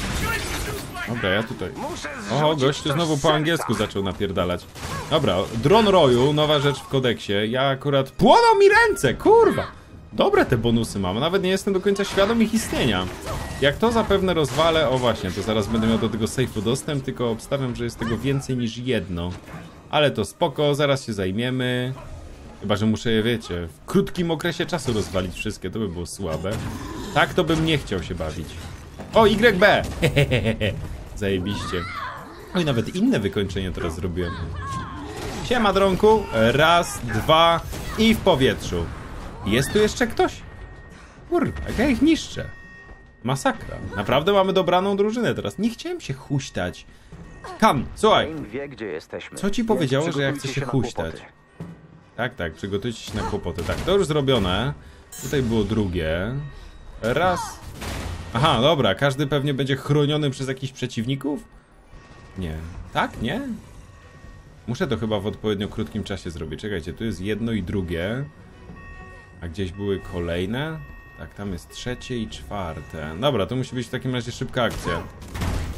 Dobra, ja tutaj... O, gościu znowu po angielsku zaczął napierdalać. Dobra, dron roju, nowa rzecz w kodeksie. Ja akurat... Płoną mi ręce, kurwa! Dobre te bonusy mam, nawet nie jestem do końca świadom ich istnienia. Jak to zapewne rozwalę... O właśnie, to zaraz będę miał do tego sejfu dostęp, tylko obstawiam, że jest tego więcej niż jedno. Ale to spoko, zaraz się zajmiemy. Chyba że muszę je, wiecie, w krótkim okresie czasu rozwalić wszystkie, to by było słabe. Tak to bym nie chciał się bawić. O, Y B! Hehehe, zajebiście. Oj, nawet inne wykończenie teraz zrobiłem. Siema, dronku. Raz, dwa i w powietrzu. Jest tu jeszcze ktoś? Kurwa, jak ja ich niszczę. Masakra. Naprawdę mamy dobraną drużynę teraz. Nie chciałem się huśtać. Kam, słuchaj. AIM wie, gdzie jesteśmy. Co ci Więc powiedziało, że ja chcę przygotujcie się na huśtać? kłopoty. Tak, tak, przygotujcie się na kłopoty. Tak, to już zrobione. Tutaj było drugie. Raz. Aha, dobra, każdy pewnie będzie chroniony przez jakichś przeciwników? Nie. Tak? Nie? Muszę to chyba w odpowiednio krótkim czasie zrobić. Czekajcie, tu jest jedno i drugie. A gdzieś były kolejne? Tak, tam jest trzecie i czwarte. Dobra, to musi być w takim razie szybka akcja.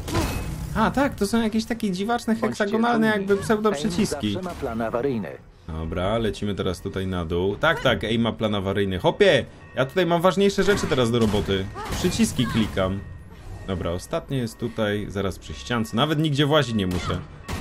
A, tak, to są jakieś takie dziwaczne, heksagonalne jakby pseudo przyciski. AIM zawsze ma plan awaryjny. Dobra, lecimy teraz tutaj na dół. Tak, tak, ej, ma plan awaryjny. Hopie! Ja tutaj mam ważniejsze rzeczy teraz do roboty. Przyciski klikam. Dobra, ostatnie jest tutaj, zaraz przy ściance. Nawet nigdzie włazić nie muszę.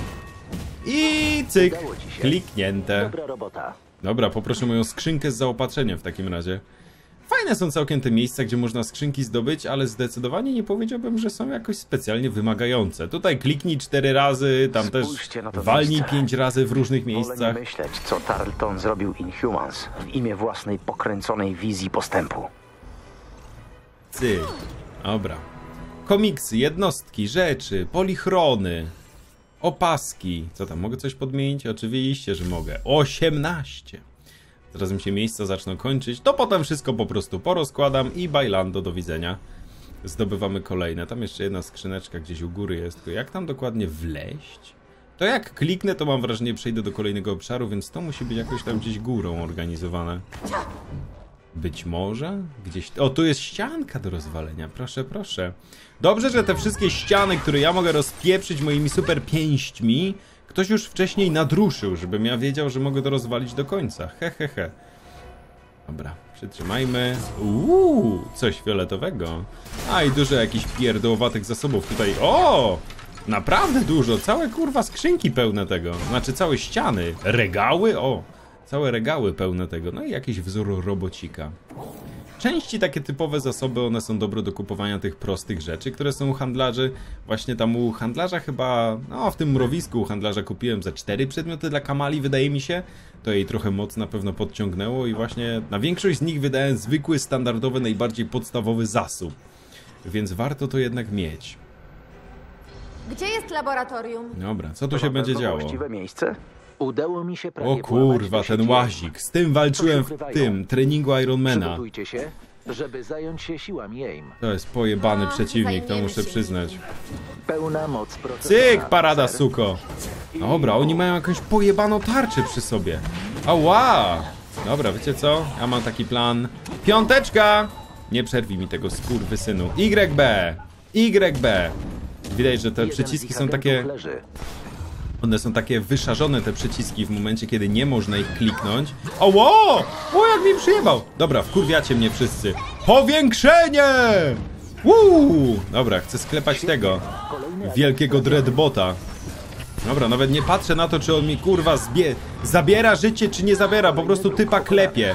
I cyk! Kliknięte. Dobra robota. Dobra, poproszę moją skrzynkę z zaopatrzeniem w takim razie. Fajne są całkiem te miejsca, gdzie można skrzynki zdobyć, ale zdecydowanie nie powiedziałbym, że są jakoś specjalnie wymagające. Tutaj kliknij cztery razy, tam też walnij miejsce. pięć razy w różnych Wolę miejscach. nie myśleć, co Tarleton zrobił Inhumans w imię własnej pokręconej wizji postępu. Cyk. Dobra. Komiksy, jednostki, rzeczy, polichrony, opaski. Co tam, mogę coś podmienić? Oczywiście, że mogę. osiemnaście. Zaraz mi się miejsca zaczną kończyć, to potem wszystko po prostu porozkładam i bailando, do widzenia. Zdobywamy kolejne. Tam jeszcze jedna skrzyneczka gdzieś u góry jest. Tylko jak tam dokładnie wleźć? To jak kliknę, to mam wrażenie, przejdę do kolejnego obszaru, więc to musi być jakoś tam gdzieś górą organizowane. Być może? Gdzieś... O, tu jest ścianka do rozwalenia. Proszę, proszę. Dobrze, że te wszystkie ściany, które ja mogę rozpieprzyć moimi super pięśćmi, ktoś już wcześniej nadruszył, żebym ja wiedział, że mogę to rozwalić do końca. He, he, he. Dobra, przytrzymajmy. Uuu, coś fioletowego. A i dużo jakichś pierdołowatych zasobów tutaj. O! Naprawdę dużo. Całe kurwa skrzynki pełne tego. Znaczy całe ściany. Regały? O! Całe regały pełne tego. No i jakiś wzór robocika. Części takie typowe zasoby, one są dobre do kupowania tych prostych rzeczy, które są u handlarzy. Właśnie tam u handlarza chyba, no w tym mrowisku u handlarza kupiłem ze cztery przedmioty dla Kamali, wydaje mi się. To jej trochę moc na pewno podciągnęło i właśnie na większość z nich wydałem zwykły, standardowy, najbardziej podstawowy zasób. Więc warto to jednak mieć. Gdzie jest laboratorium? Dobra, co tu To się na będzie pewno działo? właściwe miejsce? Udało mi się prawie O kurwa, włamać do ten sieci łazik. Z tym walczyłem w ukrywają. tym treningu Ironmana. Przygotujcie się, żeby zająć się siłami AIM. To jest pojebany A, przeciwnik, to zajmiemy muszę się przyznać. Pełna moc procesora. Cyk, parada, ser. suko. Dobra, oni mają jakąś pojebaną tarczę przy sobie. Ała! Dobra, wiecie co? Ja mam taki plan. Piąteczka! Nie przerwij mi tego skurwysynu. Y B! Y B! Widać, że te Jeden z przyciski ich są agentów takie... leży. One są takie wyszarzone, te przyciski, w momencie, kiedy nie można ich kliknąć. Oło! O, jak mi przyjebał! Dobra, wkurwiacie mnie wszyscy. Powiększenie! Uuu! Dobra, chcę sklepać tego wielkiego dreadbota. Dobra, nawet nie patrzę na to, czy on mi kurwa zbie zabiera życie, czy nie zabiera. Po prostu typa klepie.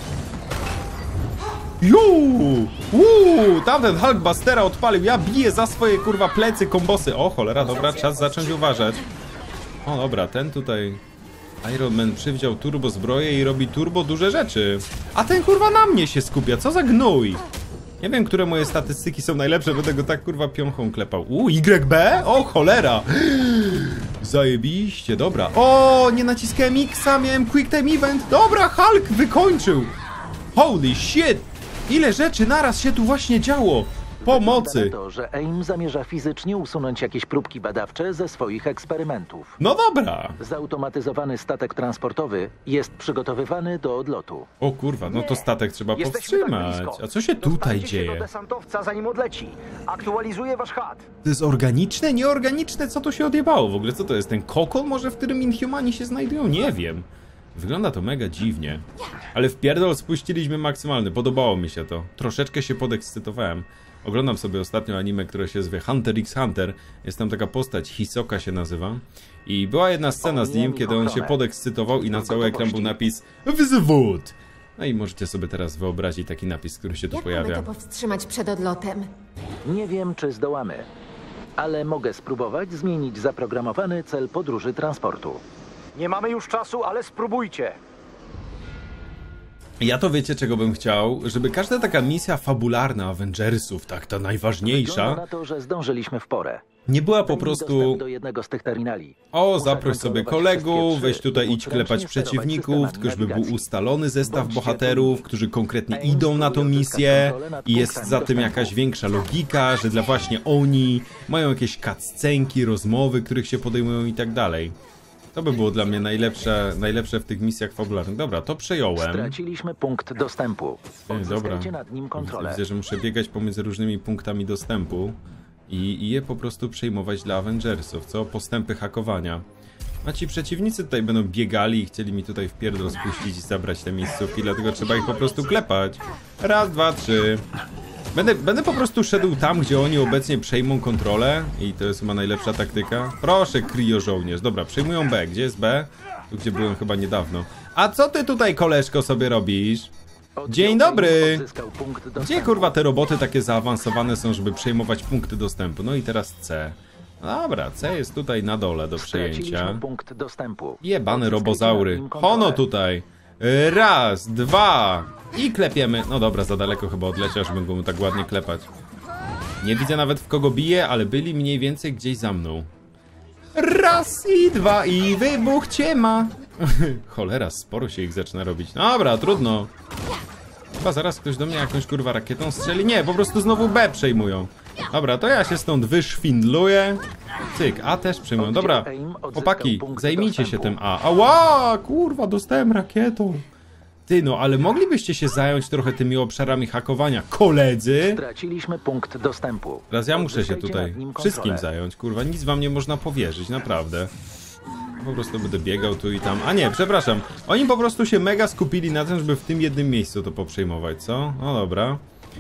Juu! Uuu! Tamten Hulkbustera odpalił. Ja biję za swoje kurwa plecy kombosy. O cholera, dobra, czas zacząć uważać. O dobra, ten tutaj Iron Man przywdział turbo zbroję i robi turbo duże rzeczy. A ten kurwa na mnie się skupia, co za gnój. Nie wiem, które moje statystyki są najlepsze, będę go tak kurwa piąchą klepał. Uuu, Y B? O cholera. Zajebiście, dobra. O, nie naciskałem X-a, miałem Quick Time Event. Dobra, Hulk wykończył. Holy shit. Ile rzeczy naraz się tu właśnie działo. Pomocy. Wygląda na to, że AIM zamierza fizycznie usunąć jakieś próbki badawcze ze swoich eksperymentów. No dobra. Zautomatyzowany statek transportowy jest przygotowywany do odlotu. O kurwa, no to statek trzeba Jesteśmy tak powstrzymać. blisko. A co się tutaj Dostarcie się dzieje? do desantowca, zanim odleci. Aktualizuję wasz chat. To jest organiczne? Nieorganiczne? Co tu się odjebało? W ogóle co to jest? Ten kokon może, w którym Inhumani się znajdują? Nie wiem. Wygląda to mega dziwnie. Ale w pierdol spuściliśmy maksymalny. Podobało mi się to. Troszeczkę się podekscytowałem. Oglądam sobie ostatnio anime, które się zwie Hunter x Hunter. Jest tam taka postać, Hisoka się nazywa. I była jedna scena z nim, kiedy on się podekscytował i na cały ekran był napis Wzwód. No i możecie sobie teraz wyobrazić taki napis, który się tu Jak pojawia. mamy to powstrzymać przed odlotem? Nie wiem, czy zdołamy, ale mogę spróbować zmienić zaprogramowany cel podróży transportu. Nie mamy już czasu, ale spróbujcie. Ja to wiecie, czego bym chciał? Żeby każda taka misja fabularna Avengersów, tak ta najważniejsza, Wygląda na to, że zdążyliśmy w porę. nie była po Daj mi prostu... dostęp do jednego z tych terminali. O, Muszę zaproś sobie kontrolować kolegów, wszystkie weź trzy tutaj i idź klepać ręcznie sterować przeciwników, systemami tylko żeby był nawigacji. ustalony zestaw Bądźcie bohaterów, czujni. którzy konkretnie A ja idą na tą spróbuję misję uzyskać kontrolę nad i jest punktami za tym dostępu. jakaś większa logika, że dla właśnie oni mają jakieś cutscenki, rozmowy, których się podejmują i tak dalej. To by było dla mnie najlepsze, najlepsze w tych misjach fabularnych. Dobra, to przejąłem. Straciliśmy punkt dostępu. Ej, dobra. Odzyskajcie nad nim kontrolę. Widzę, że muszę biegać pomiędzy różnymi punktami dostępu i, i je po prostu przejmować dla Avengersów, co? Postępy hakowania. A ci przeciwnicy tutaj będą biegali i chcieli mi tutaj w pierdol spuścić i zabrać te miejscówki, dlatego trzeba ich po prostu klepać. Raz, dwa, trzy. Będę, będę po prostu szedł tam, gdzie oni obecnie przejmą kontrolę i to jest chyba najlepsza taktyka. Proszę, Krio żołnierz. Dobra, przejmują B. Gdzie jest B? Tu, gdzie byłem chyba niedawno. A co ty tutaj, koleżko, sobie robisz? Dzień dobry! Gdzie kurwa te roboty takie zaawansowane są, żeby przejmować punkty dostępu? No i teraz C. Dobra, C jest tutaj na dole do przejęcia. Punkt dostępu. Jebane robozaury. Hono tutaj. Raz, dwa. I klepiemy. No dobra, za daleko chyba odleciał, żeby go mu tak ładnie klepać. Nie widzę nawet w kogo bije, ale byli mniej więcej gdzieś za mną. Raz i dwa i wybuch cię ma. Cholera, sporo się ich zaczyna robić. Dobra, trudno. Chyba zaraz ktoś do mnie jakąś kurwa rakietą strzeli. Nie, po prostu znowu B przejmują. Dobra, to ja się stąd wyszwindluję. Cyk, A też przejmują. Dobra, chłopaki, zajmijcie się tym A. Ała, kurwa, dostałem rakietą. Ty, no, ale moglibyście się zająć trochę tymi obszarami hakowania, koledzy? Straciliśmy punkt dostępu. Teraz ja muszę się tutaj wszystkim zająć, kurwa, nic wam nie można powierzyć, naprawdę. Po prostu będę biegał tu i tam. A nie, przepraszam. Oni po prostu się mega skupili na tym, żeby w tym jednym miejscu to poprzejmować, co? No dobra.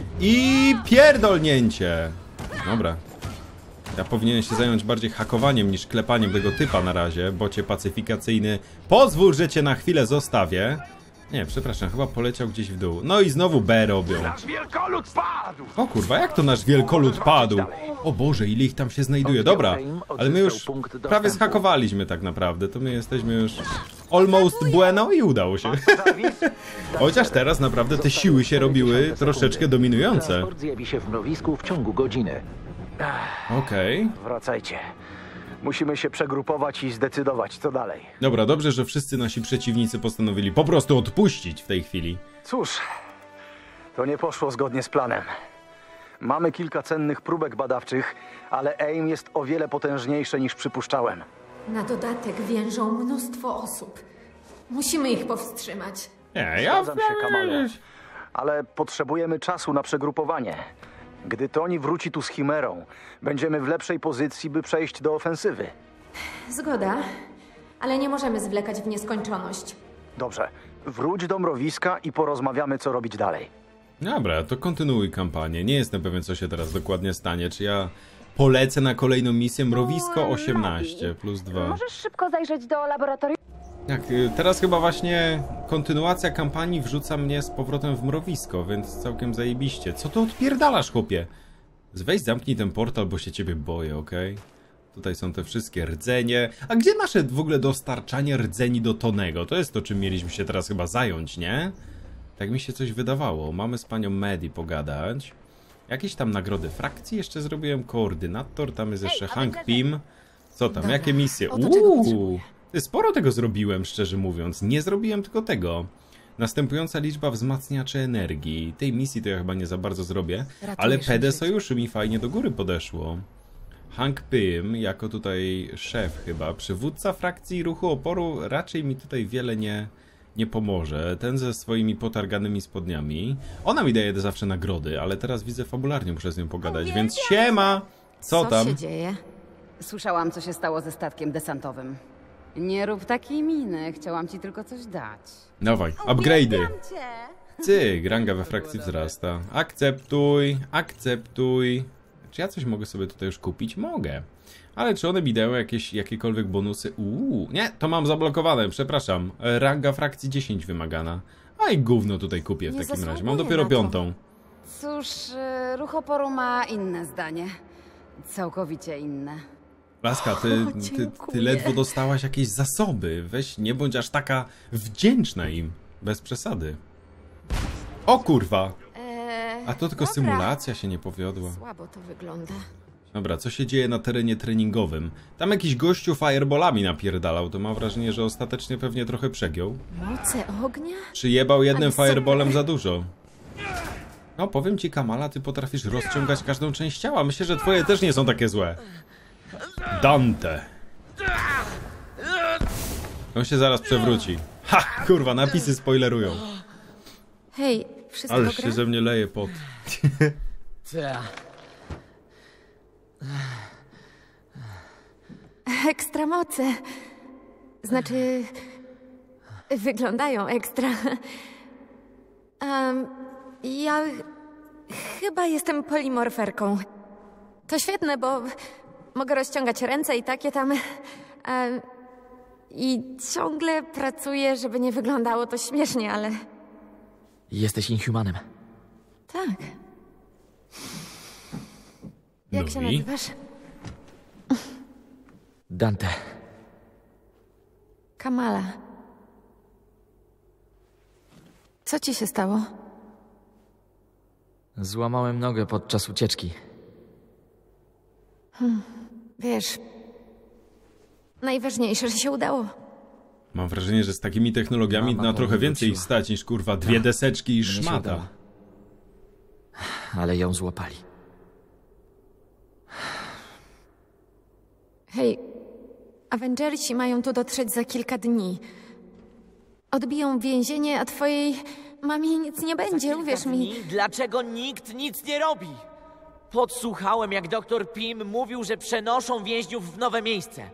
I pierdolnięcie. Dobra. Ja powinienem się zająć bardziej hakowaniem niż klepaniem tego typa na razie. Bocie pacyfikacyjny. Pozwól, że cię na chwilę zostawię. Nie, przepraszam, chyba poleciał gdzieś w dół. No i znowu B robią. Nasz wielkolud padł! O kurwa, jak to nasz wielkolud padł? O Boże, ile ich tam się znajduje. Dobra, ale my już prawie zhakowaliśmy tak naprawdę. To my jesteśmy już almost bueno i udało się. Chociaż teraz naprawdę te siły się robiły troszeczkę dominujące. Transport zjawi się w mrowisku w ciągu godziny. Okej. Okay. Wracajcie. Musimy się przegrupować i zdecydować, co dalej. Dobra, dobrze, że wszyscy nasi przeciwnicy postanowili po prostu odpuścić w tej chwili. Cóż, to nie poszło zgodnie z planem. Mamy kilka cennych próbek badawczych, ale AIM jest o wiele potężniejsze niż przypuszczałem. Na dodatek więżą mnóstwo osób. Musimy ich powstrzymać. Nie, ja... Zgadzam się, Kamalo, ale potrzebujemy czasu na przegrupowanie. Gdy Toni wróci tu z Chimerą, będziemy w lepszej pozycji, by przejść do ofensywy. Zgoda, ale nie możemy zwlekać w nieskończoność. Dobrze, wróć do mrowiska i porozmawiamy, co robić dalej. Dobra, to kontynuuj kampanię. Nie jestem pewien, co się teraz dokładnie stanie. Czy ja polecę na kolejną misję Mrowisko osiemnaście plus dwa. Możesz szybko zajrzeć do laboratorium? Tak, teraz chyba właśnie kontynuacja kampanii wrzuca mnie z powrotem w mrowisko, więc całkiem zajebiście. Co to odpierdalasz, chłopie? Weź zamknij ten portal, bo się ciebie boję, okej? Okay? Tutaj są te wszystkie rdzenie. A gdzie nasze w ogóle dostarczanie rdzeni do Tonego? To jest to, czym mieliśmy się teraz chyba zająć, nie? Tak mi się coś wydawało. Mamy z panią Medi pogadać. Jakieś tam nagrody frakcji jeszcze zrobiłem. Koordynator, tam jest jeszcze Hank Pym. Co tam? Dobra, jakie misje? oto czego Uuu! Ty, sporo tego zrobiłem, szczerze mówiąc. Nie zrobiłem tylko tego. Następująca liczba wzmacniaczy energii. Tej misji to ja chyba nie za bardzo zrobię. Ratujesz Ale P D życie. Sojuszu mi fajnie do góry podeszło. Hank Pym, jako tutaj szef chyba, przywódca frakcji ruchu oporu, raczej mi tutaj wiele nie, nie pomoże. Ten ze swoimi potarganymi spodniami. Ona mi daje zawsze nagrody, ale teraz widzę fabularnie, muszę z nią pogadać, więc siema! Co tam? się dzieje? Słyszałam, co się stało ze statkiem desantowym. Nie rób takiej miny, chciałam ci tylko coś dać. Dawaj, upgrade'y. Cyk, ranga we frakcji wzrasta. Akceptuj, akceptuj. Czy ja coś mogę sobie tutaj już kupić? Mogę. Ale czy one mi dają jakieś, jakiekolwiek bonusy? Uuu, nie, to mam zablokowane, przepraszam. Ranga frakcji dziesięć wymagana. A i gówno tutaj kupię w Nie takim razie. Mam zasługuję dopiero na to. piątą. Cóż, y, ruch oporu ma inne zdanie. Całkowicie inne. Laska, ty, O, ty, ty dziękuję. ledwo dostałaś jakieś zasoby. Weź, nie bądź aż taka wdzięczna im. Bez przesady. O kurwa! Eee, A to tylko dobra. symulacja się nie powiodła. Słabo to wygląda. Dobra, co się dzieje na terenie treningowym? Tam jakiś gościu fireballami napierdalał, to mam wrażenie, że ostatecznie pewnie trochę przegiął. Moce ognia? Przyjebał jednym Ale super. fireballem za dużo. No, powiem ci, Kamala, ty potrafisz rozciągać każdą część ciała. Myślę, że twoje też nie są takie złe. Dante. On się zaraz przewróci. Ha! Kurwa, napisy spoilerują. Hej, wszystko Ależ gra? się ze mnie leje pot. Ekstra moce. Znaczy, wyglądają ekstra. Um, ja chyba jestem polimorferką. To świetne, bo mogę rozciągać ręce i takie tam. Um, I ciągle pracuję, żeby nie wyglądało to śmiesznie, ale Jesteś Inhumanem. tak. Jak No się i? nazywasz? Dante. Kamala. Co ci się stało? Złamałem nogę podczas ucieczki. Wiesz, najważniejsze, że się udało. Mam wrażenie, że z takimi technologiami Mama na trochę powróciła. więcej ich stać niż kurwa dwie deseczki i Mnie się szmata. udało. Ale ją złapali. Hej, Avengersi mają tu dotrzeć za kilka dni. Odbiją więzienie, a twojej mamie nic nie będzie, uwierz mi. Dni? Dlaczego nikt nic nie robi? Podsłuchałem, jak doktor Pym mówił, że przenoszą więźniów w nowe miejsce.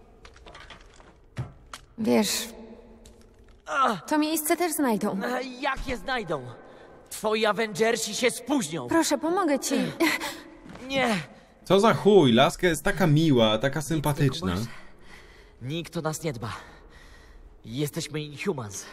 Wiesz, to miejsce też znajdą. A jak je znajdą? Twoi Avengersi się spóźnią. Proszę, pomogę ci. Nie, Co za chuj, laska jest taka miła, taka sympatyczna. nikt o nas nie dba. Jesteśmy Inhumans.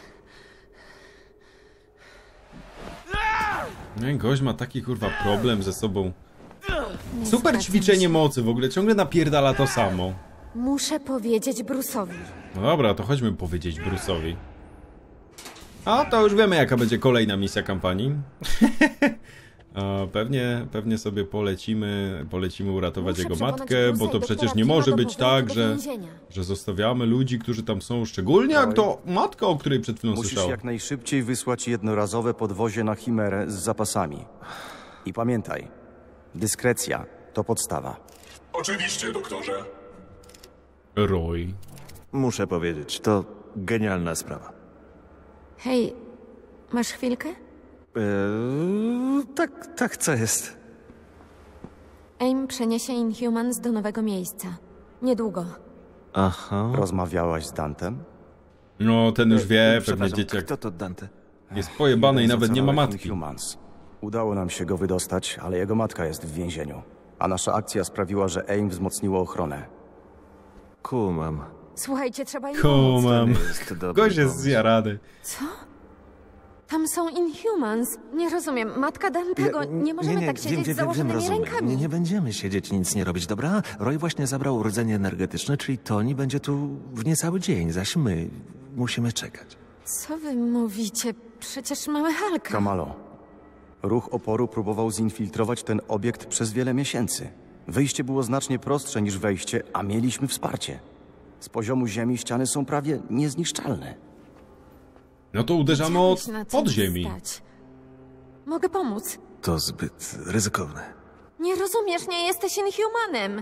No i gość ma taki kurwa problem ze sobą. Nie Super zgadzam ćwiczenie się. mocy, w ogóle ciągle napierdala to samo. Muszę powiedzieć Bruce'owi. No dobra, to chodźmy powiedzieć Bruce'owi. A to już wiemy, jaka będzie kolejna misja kampanii. A, pewnie, pewnie sobie polecimy, polecimy uratować Muszę jego przekonać matkę, Bruce'a bo i to doktora przecież nie Pima może do być powrotu tak, do że, więzienia. że zostawiamy ludzi, którzy tam są, szczególnie jak to matka, o której przed chwilą Musisz słyszałem. jak najszybciej wysłać jednorazowe podwozie na Chimerę z zapasami. I pamiętaj, dyskrecja to podstawa. Oczywiście, doktorze. Roy. Muszę powiedzieć, to genialna sprawa. Hej, masz chwilkę? Eee, tak, tak, co jest? AIM przeniesie Inhumans do nowego miejsca. Niedługo. Aha. Rozmawiałaś z Dantem? No, ten już wie, pewnie Przepraszam, dzieciak kto to Dante? jest pojebany i Jeden z nawet nie ma ocalałych matki. Inhumans. Udało nam się go wydostać, ale jego matka jest w więzieniu. A nasza akcja sprawiła, że AIM wzmocniło ochronę. Kumam. Słuchajcie, trzeba im pomóc. Kumam. To jest dobry Gość jest pomysł. zjarany. Co? Tam są Inhumans. Nie rozumiem. Matka Dantego. Nie możemy tak siedzieć z założonymi rozumiem. rękami. Nie, nie będziemy siedzieć, nic nie robić, dobra? Roy właśnie zabrał rdzenie energetyczne, czyli Tony będzie tu w niecały dzień, zaś my musimy czekać. Co wy mówicie? Przecież mamy Hulka. Kamalo, ruch oporu próbował zinfiltrować ten obiekt przez wiele miesięcy. Wyjście było znacznie prostsze niż wejście, a mieliśmy wsparcie. Z poziomu ziemi ściany są prawie niezniszczalne. No to uderzamy Chciałeś od na czymś podziemi. stać. Mogę pomóc. To zbyt ryzykowne. Nie rozumiesz, nie jesteś Inhumanem.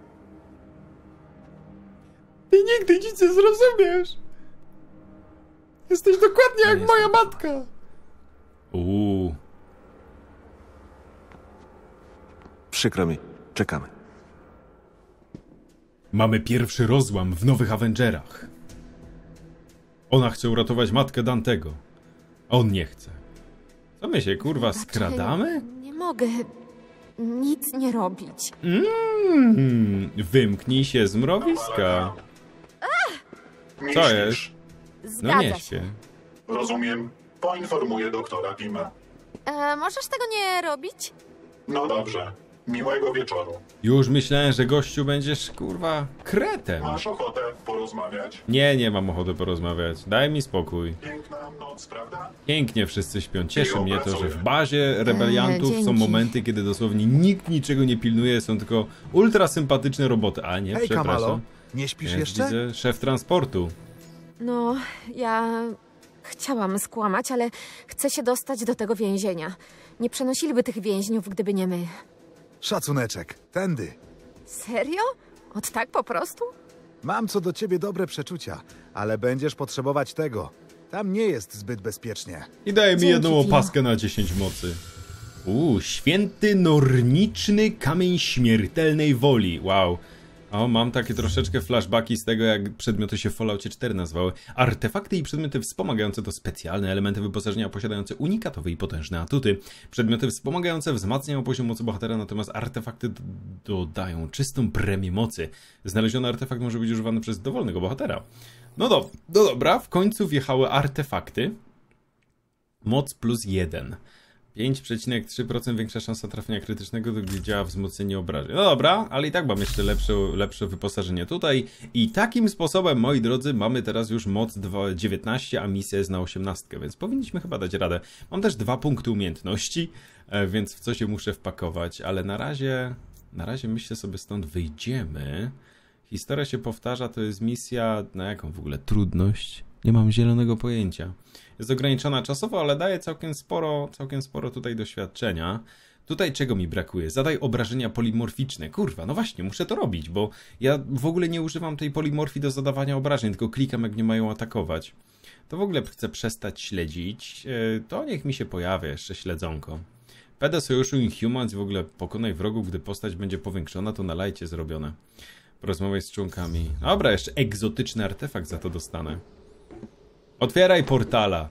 Ty nigdy nic nie zrozumiesz. Jesteś dokładnie jak moja matka. Uuu. Przykro mi, czekamy. Mamy pierwszy rozłam w nowych Avengerach. Ona chce uratować matkę Dantego. A on nie chce. Co my się kurwa skradamy? Nie mogę nic nie robić. Mm, wymknij się z mrowiska. Nie Co śpisz. jest? Zgadza No nie się. śpię. Rozumiem. Poinformuję doktora Pima. E, możesz tego nie robić? No dobrze. Miłego wieczoru. Już myślałem, że gościu będziesz kurwa kretem. Masz ochotę porozmawiać? Nie, nie mam ochoty porozmawiać. Daj mi spokój. Piękna noc, prawda? Pięknie wszyscy śpią. Cieszy I mnie to, że opracuję. w bazie rebeliantów Eee, są dzięki. momenty, kiedy dosłownie nikt niczego nie pilnuje, są tylko ultra sympatyczne roboty. A nie, Hej, przepraszam. Kamalo, nie śpisz Jest, jeszcze? widzę, szef transportu. No, ja chciałam skłamać, ale chcę się dostać do tego więzienia. Nie przenosiliby tych więźniów, gdyby nie my. Szacuneczek, tędy. Serio? Od tak po prostu? Mam co do ciebie dobre przeczucia, ale będziesz potrzebować tego. Tam nie jest zbyt bezpiecznie. I daje mi Dzięki, jedną Tio. opaskę na dziesięć mocy. Uuu, święty norniczny kamień śmiertelnej woli. Wow. O, mam takie troszeczkę flashbacki z tego, jak przedmioty się w Falloutie cztery nazywały. Artefakty i przedmioty wspomagające to specjalne elementy wyposażenia posiadające unikatowe i potężne atuty. Przedmioty wspomagające wzmacniają poziom mocy bohatera, natomiast artefakty dodają czystą premię mocy. Znaleziony artefakt może być używany przez dowolnego bohatera. No, do, no dobra, w końcu wjechały artefakty. Moc plus jeden. pięć przecinek trzy procent większa szansa trafienia krytycznego, gdy działa wzmocnienie obrażeń. No dobra, ale i tak mam jeszcze lepsze, lepsze wyposażenie tutaj. I takim sposobem, moi drodzy, mamy teraz już moc dziewiętnaście, a misja jest na osiemnaście, więc powinniśmy chyba dać radę. Mam też dwa punkty umiejętności, więc w co się muszę wpakować, ale na razie, na razie myślę sobie stąd wyjdziemy. Historia się powtarza, to jest misja, na jaką w ogóle trudność? Nie mam zielonego pojęcia. Jest ograniczona czasowo, ale daje całkiem sporo, całkiem sporo tutaj doświadczenia. Tutaj czego mi brakuje? Zadaj obrażenia polimorficzne. Kurwa, no właśnie, muszę to robić, bo ja w ogóle nie używam tej polimorfii do zadawania obrażeń, tylko klikam, jak mnie mają atakować. To w ogóle chcę przestać śledzić. To niech mi się pojawia jeszcze śledzonko. P D Sojuszu Inhumans, w ogóle pokonaj wrogów, gdy postać będzie powiększona, to na lajcie zrobione. Porozmawiaj z członkami. Dobra, jeszcze egzotyczny artefakt za to dostanę. Otwieraj portala.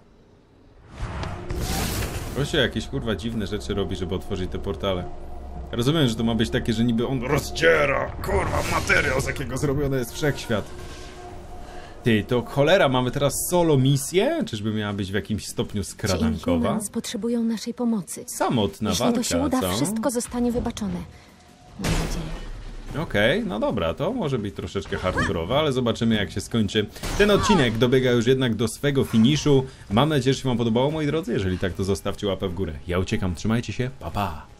Gościu jakieś kurwa dziwne rzeczy robi, żeby otworzyć te portale. Rozumiem, że to ma być takie, że niby on rozdziera kurwa materiał, z jakiego zrobiony jest wszechświat. Ty, to cholera, mamy teraz solo misję? Czyżby miała być w jakimś stopniu skradankowa? Ci potrzebują naszej pomocy. Samotna Jeśli walka, to się uda, co? wszystko zostanie wybaczone. Mam nadzieję. Okej, okay, no dobra, to może być troszeczkę hardkorowe, ale zobaczymy, jak się skończy. Ten odcinek dobiega już jednak do swego finiszu. Mam nadzieję, że się wam podobało, moi drodzy. Jeżeli tak, to zostawcie łapę w górę. Ja uciekam, trzymajcie się, pa pa!